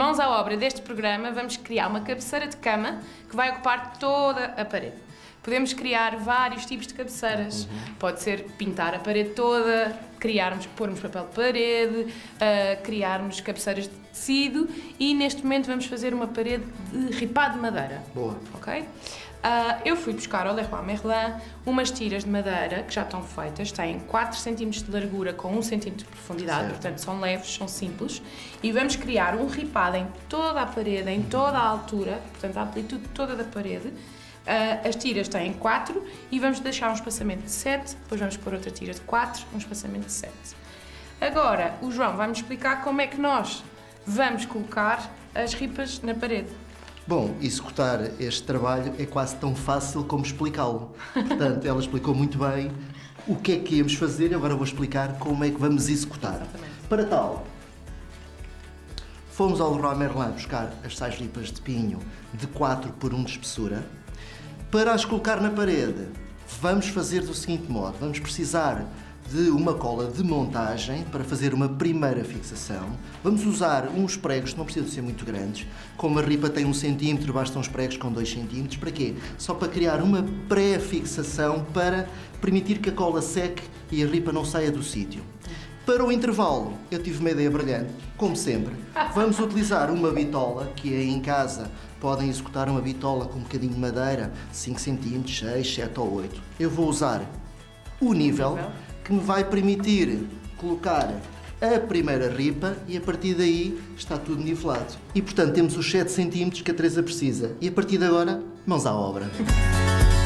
Mãos à obra deste programa, vamos criar uma cabeceira de cama que vai ocupar toda a parede. Podemos criar vários tipos de cabeceiras. Pode ser pintar a parede toda, pormos papel de parede, criarmos cabeceiras de tecido e neste momento vamos fazer uma parede de ripado de madeira. Boa. Ok? Eu fui buscar ao Leroy Merlin umas tiras de madeira que já estão feitas, têm 4 cm de largura com 1 cm de profundidade, certo. Portanto são leves, são simples, e vamos criar um ripado em toda a parede, em toda a altura, portanto a amplitude toda da parede. As tiras têm 4 e vamos deixar um espaçamento de 7, depois vamos pôr outra tira de 4, um espaçamento de 7. Agora o João vai-me explicar como é que nós vamos colocar as ripas na parede. Bom, executar este trabalho é quase tão fácil como explicá-lo. Portanto, ela explicou muito bem o que é que íamos fazer e agora vou explicar como é que vamos executar. Exatamente. Para tal, fomos ao Leroy Merlin buscar as tais ripas de pinho de 4 por 1 de espessura. Para as colocar na parede, vamos fazer do seguinte modo. Vamos precisar de uma cola de montagem para fazer uma primeira fixação. Vamos usar uns pregos, não precisam ser muito grandes. Como a ripa tem 1 cm, bastam uns pregos com 2 cm. Para quê? Só para criar uma pré-fixação para permitir que a cola seque e a ripa não saia do sítio. Para o intervalo, eu tive uma ideia brilhante, como sempre. Vamos utilizar uma bitola, que aí em casa podem executar uma bitola com um bocadinho de madeira, 5 cm, 6, 7 ou 8. Eu vou usar o nível que me vai permitir colocar a primeira ripa e a partir daí está tudo nivelado. E portanto temos os 7 cm que a Teresa precisa. E a partir de agora, mãos à obra.